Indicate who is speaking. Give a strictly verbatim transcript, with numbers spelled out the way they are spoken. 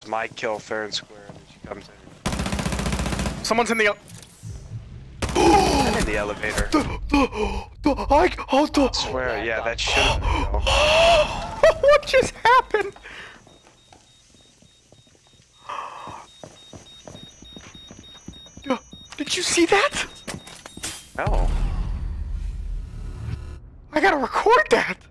Speaker 1: My kill fair and square, and she comes in.
Speaker 2: Someone's in the.
Speaker 1: I'm in the elevator.
Speaker 2: The, the, the, I, oh, the,
Speaker 1: I swear, yeah, that should have been a kill.
Speaker 2: What just happened? Yo, did you see that?
Speaker 1: No.
Speaker 2: I gotta record that.